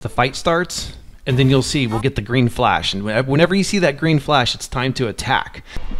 the fight starts, and then you'll see we'll get the green flash, and whenever you see that green flash, it's time to attack.